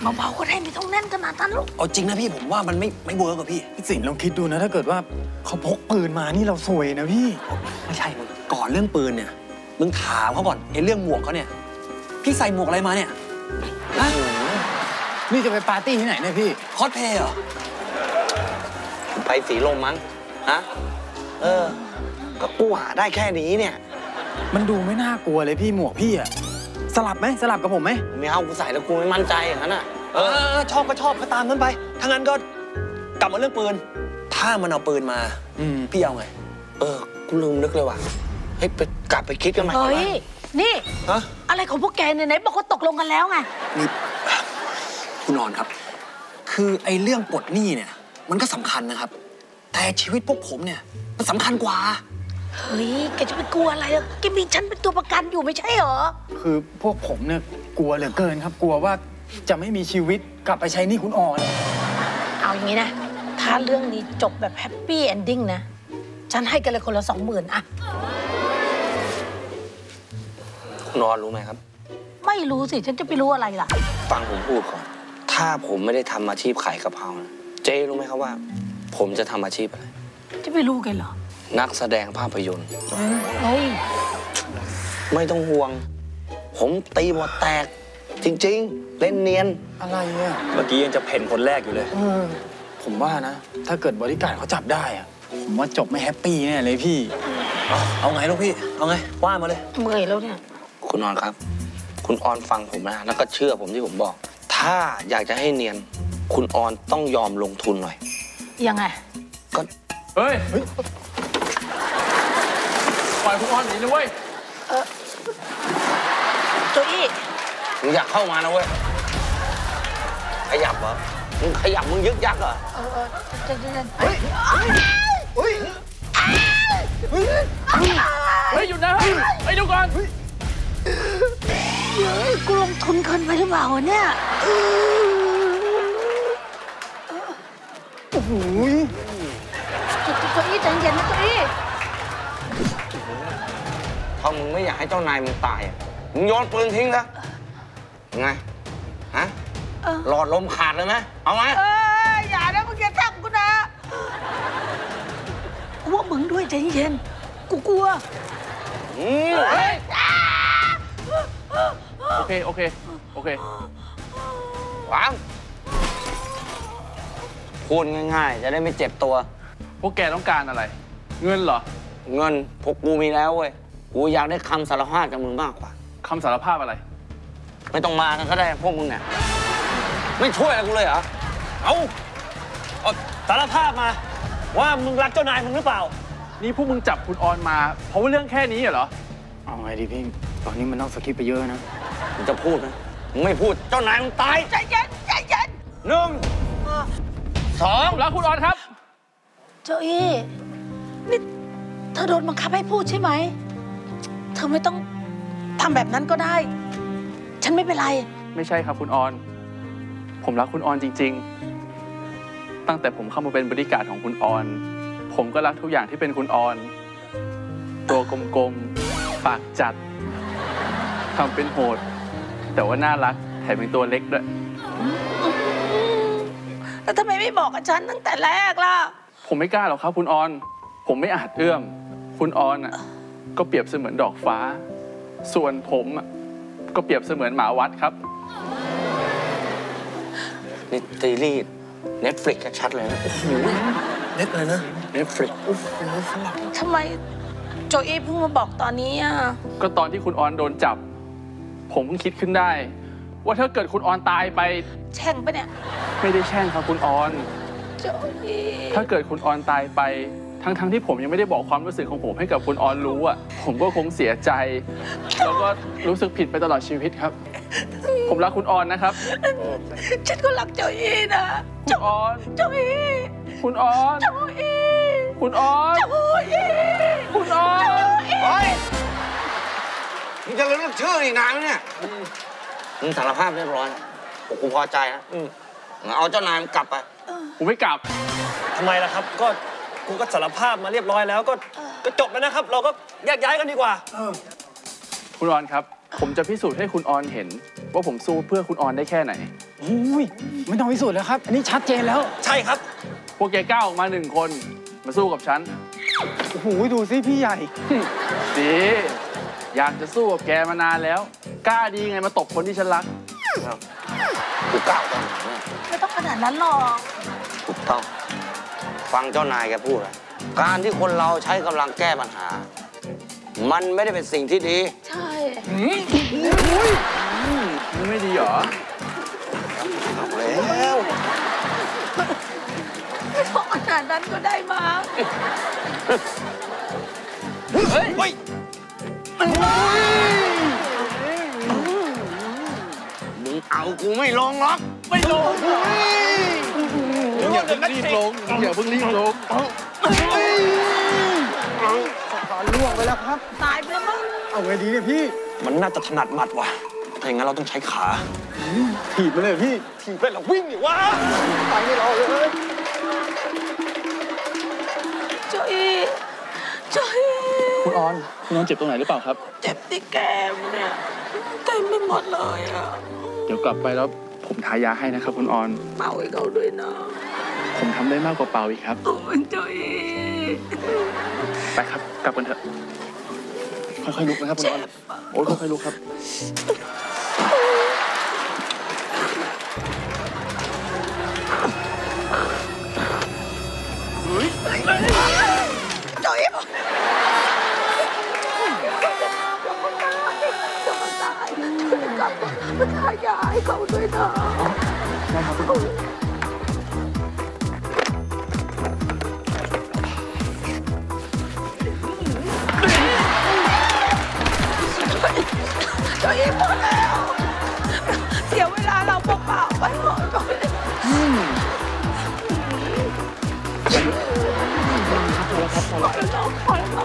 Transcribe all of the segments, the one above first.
เบาๆก็ได้ไม่ต้องแน่นขนาดนั้นลูกเอาจริงนะพี่ผมว่ามันไม่เวิร์กอะพี่สินลองคิดดูนะถ้าเกิดว่าเขาพกปืนมานี่เราซวยนะพี่ไม่ใช่มึงก่อนเรื่องปืนเนี่ยมึงถามเขาก่อนไอ้เรื่องหมวกเขาเนี่ยพี่ใส่หมวกอะไรมาเนี่ยฮะนี่จะไปปาร์ตี้ที่ไหนเนี่ยพี่คอสเพลย์เหรอไปสีลมมั้งฮะก็กูหาได้แค่นี้เนี่ยมันดูไม่น่ากลัวเลยพี่หมวกพี่อะสลับไหมสลับกับผมไหมไม่เอากูใส่แล้วกูไม่มั่นใจอย่างนั้นอ่ะชอบก็ชอบก็ตามนั้นไปถ้างั้นก็กลับมาเรื่องปืนถ้ามันเอาปืนมาพี่เอาไงกูลืมนึกเลยว่ะให้ไปกลับไปคิดกันใหม่เฮ้ยนี่อะไรของพวกแกเนี่ยไหนบอกว่าตกลงกันแล้วไงนี่คุณนอนครับคือไอ้เรื่องปลดหนี้เนี่ยมันก็สำคัญนะครับแต่ชีวิตพวกผมเนี่ยมันสำคัญกว่าเฮ้ยแกจะไปกลัวอะไรแกมีฉันเป็นตัวประกันอยู่ไม่ใช่เหรอคือพวกผมเนี่ยกลัวเหลือเกินครับกลัวว่าจะไม่มีชีวิตกลับไปใช้หนี้คุณอ่อนเอาอย่างนี้นะถ้าเรื่องนี้จบแบบแฮปปี้เอนดิ้งนะฉันให้กันเลยคนละ20,000อะคุณนอนรู้ไหมครับไม่รู้สิฉันจะไปรู้อะไรล่ะฟังผมพูดก่อนถ้าผมไม่ได้ทำอาชีพขายกะเพรานะเจ๊รู้ไหมครับว่าผมจะทำอาชีพอะไรจะไปรู้กันเหรอนักแสดงภาพยนตร์เฮ้ยไม่ต้องห่วงผมตีบทแตกจริงๆเล่นเนียนอะไรเนี่ยเมื่อกี้ยังจะเพ่นคนแรกอยู่เลยผมว่านะถ้าเกิดบริการเขาจับได้อะผมว่าจบไม่แฮปปี้แน่เลยพี่เอาไงลูกพี่เอาไงว่ามาเลยเมื่อยแล้วเนี่ยคุณนอนครับคุณออนฟังผมนะแล้วก็เชื่อผมที่ผมบอกถ้าอยากจะให้เนียนคุณออนต้องยอมลงทุนหน่อยยังไงก็เฮ้ยปล่อยคุณออนหนีนะเว้ยโจอี้มึงอยากเข้ามานะเว้ยขยับเหรอมึงขยับมึงยึกยักเหรอเฮ้ยเฮ้ยหยุดนะไอ้ดูก่อนเฮ้ยกูลงทุนเกินไปหรือเปล่าเนี่ยโอ้โหโจอี้ใจเย็นนะโจอี้ถ้ามึงไม่อยากให้เจ้านายมึงตายมึงโยนปืนทิ้งซะไงฮะหลอดลมขาดเลยไหมเอาไหมอย่านะมึงอย่าทำกูนะกูว่ามึงด้วยใจเย็นกูกลัวโอเควางพูดง่ายๆจะได้ไม่เจ็บตัวพวกแกต้องการอะไรเงินเหรอเงินพวกกูมีแล้วเว้ยกูอยากได้คำสารภาพจากมึงมากกว่าคำสารภาพอะไรไม่ต้องมากันก็ได้พวกมึงเนี่ยไม่ช่วยอะไรกูเลยเหรอเอาสารภาพมาว่ามึงรักเจ้านายมึงหรือเปล่านี่พวกมึงจับคุณออนมาเพราะว่าเรื่องแค่นี้เหรอเอาไงดีพี่ตอนนี้มันต้องสกิปไปเยอะนะมึงจะพูดนะมึงไม่พูดเจ้านายมึงตายใจเย็น 1 2 รักคุณออนครับโจอี้นี่เธอโดนบังคับให้พูดใช่ไหมเธอไม่ต้องทำแบบนั้นก็ได้ฉันไม่เป็นไรไม่ใช่ครับคุณออนผมรักคุณออนจริงๆตั้งแต่ผมเข้ามาเป็นบริการของคุณออนผมก็รักทุกอย่างที่เป็นคุณออนตัวกลมๆปากจัดทำเป็นโหดแต่ว่าน่ารักแถมเป็นตัวเล็กด้วยแล้วทำไมไม่บอกกับฉันตั้งแต่แรกล่ะผมไม่กล้าหรอกครับคุณออนผมไม่อาจเอื้อมคุณออนก็เปรียบเสมือนดอกฟ้าส่วนผมก็เปรียบเสมือนหมาวัดครับนี่ซีรีส์ Netflix ชัดเลยนะโอ้โหเน็ตเลยนะ Netflix ทำไมโจอี้เพิ่งมาบอกตอนนี้อ่ะก็ตอนที่คุณออนโดนจับผมเพิ่งคิดขึ้นได้ว่าถ้าเกิดคุณออนตายไปแช่งปะเนี่ยไม่ได้แช่งครับคุณออนโจอี้ถ้าเกิดคุณออนตายไปทั้งที่ผมยังไม่ได้บอกความรู้สึกของผมให้กับคุณออนรู้อ่ะผมก็คงเสียใจแล้วก็รู้สึกผิดไปตลอดชีวิตครับผมรักคุณออนนะครับฉันก็รักโจอี้นะคุณออนโจอี้คุณออนโจอี้คุณออนโจอี้คุณออนเฮ้ยมึงจะเลิกชื่ออีกนานไหมเนี่ยมึงสารภาพเรียบร้อยกูพอใจนะเอาเจ้านายมึงกลับไปผมไม่กลับทำไมล่ะครับกูก็สารภาพมาเรียบร้อยแล้วก็จบแล้วนะครับเราก็แยกย้ายกันดีกว่าคุณออนครับผมจะพิสูจน์ให้คุณออนเห็นว่าผมสู้เพื่อคุณออนได้แค่ไหนโอ้ยไม่ต้องพิสูจน์แล้วครับ อันนี้ชัดเจนแล้วใช่ครับพวกแกก้าวออกมา1 คนมาสู้กับฉันโอ้โหดูสิพี่ใหญ่ดีอยากจะสู้กับแกมานานแล้ว กล้าดีไงมาตบคนที่ฉันรักกูก้าวตอนไหนเนี่ยไม่ต้องขนาดนั้นหรอกถูกต้อง ฟังเจ้านายแกพูดนะการที่คนเราใช้กำลังแก้ปัญหา มันไม่ได้เป็นสิ่งที่ดีใช่มันไม่ดีเหรอเอาแล้วไม่ต้องขนาดนั้นก็ได้มาเฮ้ยมึงเอากูไม่ลงหรอกไม่ลงอย่าเพิ่งรีบลงอย่าเพิ่งรีบลงขอล่วงไปแล้วครับตายไปแล้วมั้งเอาไงดีเนี่ยพี่มันน่าจะถนัดหมัดว่ะถ้าอย่างนั้นเราต้องใช้ขาถีบไปเลยพี่ถีบไปแล้ววิ่งดิวะไปไม่รอเลยโจอี้โจอี้คุณออนเจ็บตรงไหนหรือเปล่าครับเจ็บที่แก้มเนี่ยเต็มไปหมดเลยอ่ะเดี๋ยวกลับไปแล้วผมทายาให้นะครับคุณออนเป่าให้เขาด้วยนะผมทำได้มากกว่าเป่าอีกครับโอ้ยโจอี้ไปครับ กลับกันเถอะ ค่อยๆลุกนะครับคุณออน โอ้ยค่อยๆลุกครับโจอี้กลับมาทายาให้เขาด้วยนะโจอี้หมดแล้วเสียเวลาเราเปล่าๆไปหมดโจอี้พอแล้ว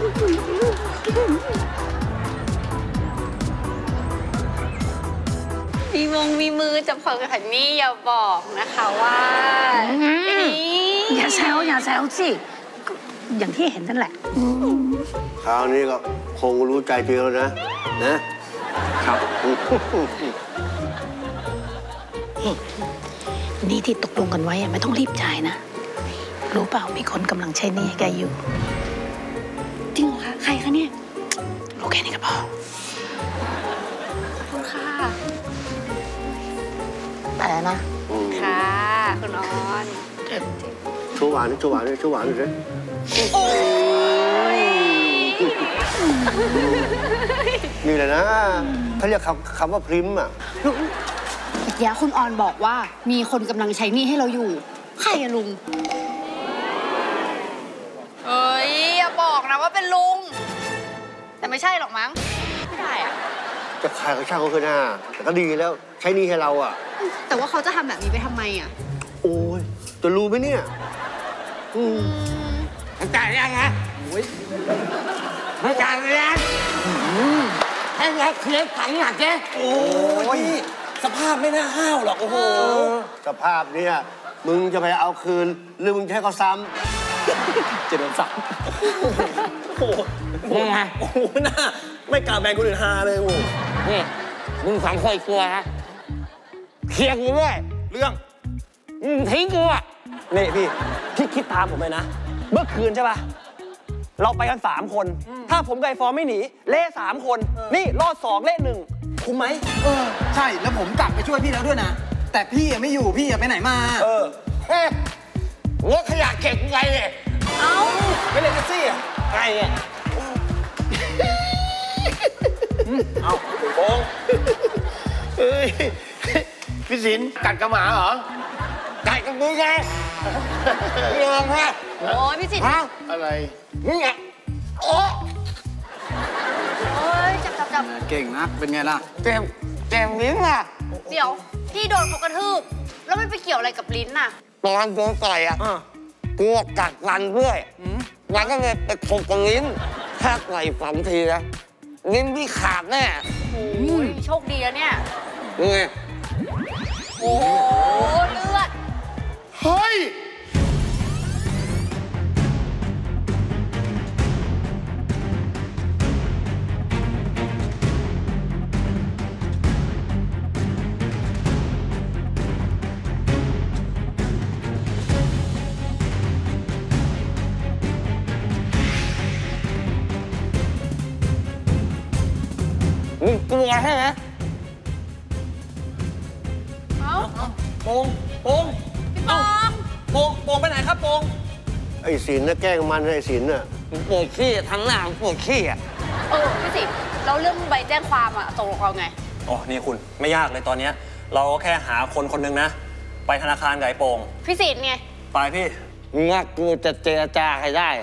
มีมือจับคอกันนี่อย่าบอกนะคะว่าอย่าแซวสิก็อย่างที่เห็นนั่นแหละคราวนี้ก็คงรู้ใจจริงแล้วนะครับนี่ที่ตกลงกันไว้อะไม่ต้องรีบจ่ายนะ รู้เปล่ามีคนกำลังใช้หนี้ให้แกอยู่จริงเหรอคะใครคะเนี่ยรู้แค่นี้ก็พอขอบคุณค่ะแต่นะค่ะคุณออนโชว์หวานโชว์หวานเลยโชว์หวานเลย นี่แหละนะเขาเรียกคำว่าพริมอ่ะเมื่อกี้คุณออนบอกว่ามีคนกำลังใช้หนี้ให้เราอยู่ ใครอะลุง เอ้ยอย่าบอกนะว่าเป็นลุง แต่ไม่ใช่หรอกมั้ง ไม่ได้อะจะขายก็ช่างเขาเถอะนะแต่ก็ดีแล้วใช้หนี่ให้เราอ่ะแต่ว่าเขาจะทำแบบนี้ไปทำไมอะโอ้ยจะรู้ไหมเนี่ยมันจ่ายยังไงไม่จ่ายยังให้เราเคลียร์ถังหนักแกโอ้ยสภาพไม่น่าห้าวหรอก โอ้โหสภาพเนี่ยมึงจะไปเอาคืนหรือมึงจะให้เขาซ้จะโดนสับโอ้โหยังไงโอ้โหหน้าไม่กล้าแบ่งคนอื่นฮาเลยโอ้โหนี่มึง2 คนกลัวนะเคลียร์กูด้วยเรื่องมึงทิ้งกูอ่ะนี่พี่คิดตามผมไปนะ เมื่อคืนใช่ป่ะ เราไปกัน3 คน ถ้าผมกับไอ้ฟอร์มไม่หนี เล่3 คน นี่รอด2 เล่1คุ้มไหมใช่ แล้วผมกลับไปช่วยพี่แล้วด้วยนะ แต่พี่ไม่อยู่ พี่ไปไหนมาเออเฮ้ยรถขยะเก็บไงเนี่ยไม่เล่นแท็กซี่อ่ะไงเนี่ยเอาโป้งำเฮ้ยพี่สินกัดกระหมาเหรอไก่กับมึงไงไม่ยอมฮะโอ้ยพี่จิตรฮะอะไรมึงอ่ะโอ้เอ้ยจับเก่งนะ เป็นไงล่ะเต็มลิ้นอ่ะเดี๋ยว พี่โดนเขากระทืบ แล้วมันไปเกี่ยวอะไรกับลิ้นน่ะตอนโดนต่อยอ่ะกูกัดฟันด้วยมันก็เลยไปขบกับลิ้นถ้าต่อยฝังทีนะลิ้นพี่ขาดแน่โอ้ยโชคดีแล้วเนี่ยยังไงโอ้เลือดเฮ้ยอะไรให้นะเอ้าโป่งโป่งพี่ปองโป่งโป่งไปไหนครับโป่งไอ้ศิลป์นะแกล้งมันไอ้ศิลป์น่ะปวดขี้ทั้งหน้าปวดขี้อ่ะพี่สิแล้วเรื่องใบแจ้งความอะตกลงเอาไงอ๋อนี่คุณไม่ยากเลยตอนเนี้ยเราก็แค่หาคนคนหนึ่งนะ ไปธนาคารกับไอ้โป่งพี่สิไงไปพี่งักกูจะเจรจาใครได้อะ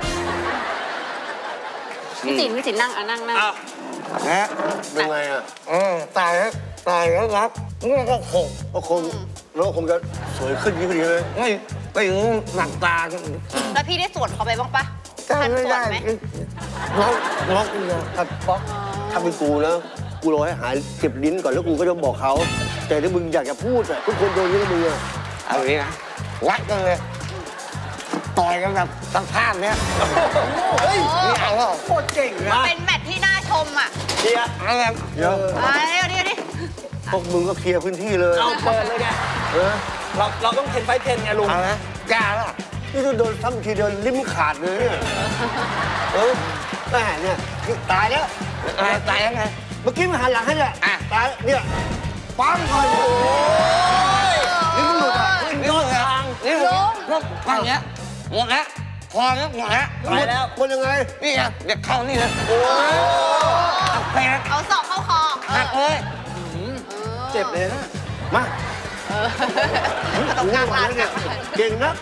พี่สินั่งนั่งอ้าวนะเป็นไงอ่ะตายแล้วครับนี่ก็คงก็คงแล้วคงจะสวยขึ้นยิ่งกว่านี้เลยไม่ถึงหนักตาแล้วพี่ได้สวนเขาไปบ้างปะก็ไม่สวนได้ไหมล็อกเลยถ้าป๊อกถ้าเป็นกูนะกูรอให้หายเจ็บลิ้นก่อนแล้วกูก็จะบอกเขาแต่ถ้ามึงอยากจะพูดอ่ะทุกคนโดนเยอะมึงอ่ะเอาอย่างนี้นะวัดกันเลยต่อยกันแบบสภาพเนี้ยนี่เอาแล้วโคตรเก่งนะเป็นแมตช์ที่น่าชมอะเดียเอาแบบเดี๋ยวเดี๋ยวดิพวกมึงก็เคลียร์พื้นที่เลยเอาเปิดเลยไงเออเราต้องเทนไฟเทนไงลุงเอานะกล้าแล้วนี่ถ้าโดนซ้ำทีเดียวลิ้นขาดเลยเนี่ยเออแม่เนี่ยตายแล้วตายแล้วไงเมื่อกี้มันหันหลังให้เนี่ยตายเนี่ยปังก่อนโอ้ยลิ้นมันหลุดอ่ะนี่หมดทางนี่หมดก็ฟังเนี้ยหมดแล้วพอแล้วหมดแล้วไปแล้วคนยังไงนี่ไงเด็กเข้านี่เลยโอ้ยหักแตกเอาศอกเข้าคอหักเลยเจ็บเลยนะมาต้องง่านั่ยงกว่านี้เนี่ยเก่งนะ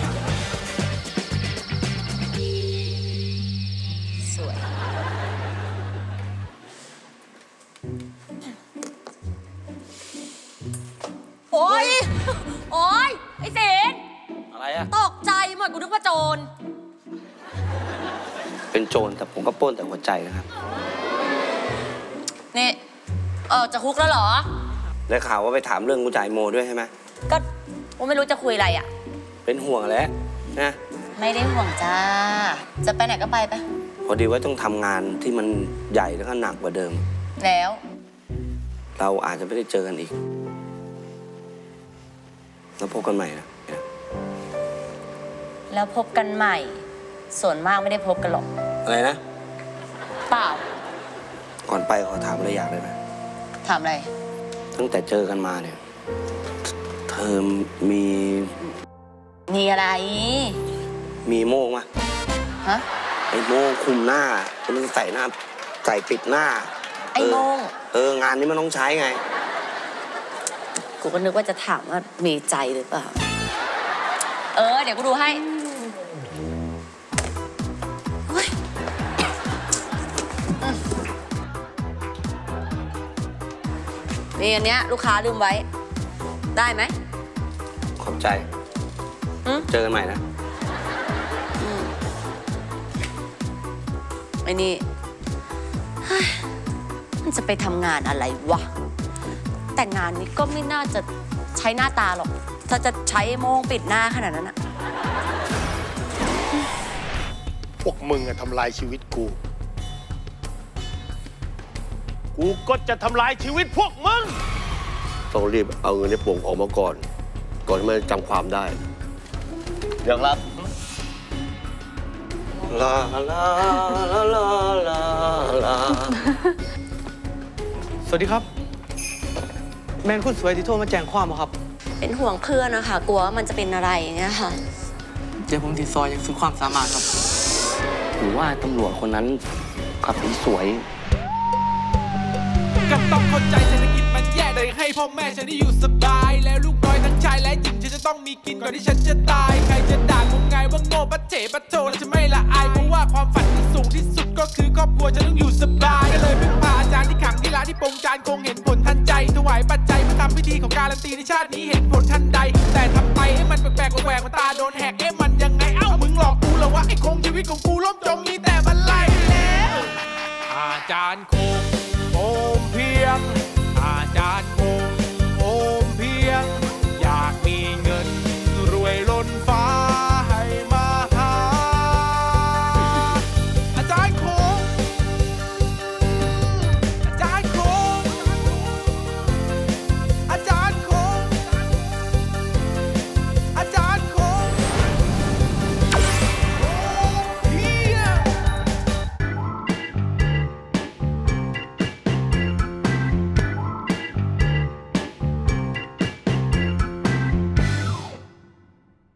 สวยโอ๊ยไอ้เสนอะไรอะตกใจหมดกูนึกว่าโจรเป็นโจรแต่ผมก็ปล้นแต่หัวใจนะครับนี่จะคุกแล้วเหรอได้ข่าวว่าไปถามเรื่องกูจ่ายโมด้วยใช่ไหมก็กูไม่รู้จะคุยอะไรอ่ะเป็นห่วงแล้วนะไม่ได้ห่วงจ้า จะไปไหนก็ไปพอดีว่าต้องทำงานที่มันใหญ่แล้วก็หนักกว่าเดิมแล้วเราอาจจะไม่ได้เจอกันอีก แล้วพบกันใหม่นะแล้วพบกันใหม่ ส่วนมากไม่ได้พบกันหรอกอะไรนะเปล่าก่อนไปขอถามอะไรอย่างได้ไหมถามอะไรตั้งแต่เจอกันมาเนี่ย เธอมีมีอะไรมีโม่งมะฮะไอ้โม่งคุมหน้ามันใส่หน้าใส่ปิดหน้าไอ้โม่งงานนี้มันต้องใช้ไงกูก็นึกว่าจะถามว่ามีใจหรือเปล่า เดี๋ยวกูดูให้เฮ้ยนี่อันเนี้ยลูกค้าลืมไว้ ได้ไหมขอบใจ เจอกันใหม่นะไอ้นี่เฮ้ยมันจะไปทำงานอะไรวะ แต่งานนี้ก็ไม่น่าจะใช้หน้าตาหรอก ถ้าจะใช้โม่งปิดหน้าขนาดนั้นอะพวกมึงอะทำลายชีวิตกูก็จะทำลายชีวิตพวกมึงต้องรีบเอาเงินในโป่งออกมาก่อนที่มันจะจำความได้เดี๋ยวครับลาลาลาลาลาลาสวัสดีครับ แมนคุณสวยที่โทรมาแจ้งความครับเป็นห่วงเพื่อนนะคะ กลัวว่ามันจะเป็นอะไรอย่างเงี้ยค่ะเดี๋ยวผมติดซอยอย่างสุดความสามารถครับหรือว่าตำรวจคนนั้นขับรถสวยก็ต้องเข้าใจเศรษฐกิจมันแย่เลยให้พ่อแม่ฉันได้อยู่สบายแล้วลูกน้อยทั้งชายและหญิงฉันจะต้องมีกินก่อนที่ฉันจะตายใครจะด่ากูไงว่าโง่ปัจเจปัจโจแล้วฉันไม่ละอายเพราะว่าความฝันที่สูงที่สุดก็คือครอบครัวฉันต้องอยู่สบายก็เลยพึ่งพาอาจารย์ที่ขังที่ร้านที่ปรงจานคงเห็นผลทันใจถวายปัจจัยเพื่อทำพิธีของการันตีในชาตินี้เห็นผลทันใดแต่ทำไปให้มันแปลกๆแหวกมันตาโดนแหกมันยังไงเอ้ามึงหลอกกูเหรอวะไอ้คงชีวิตของกูล่มจมมีแต่บันไลแล้วอาจารย์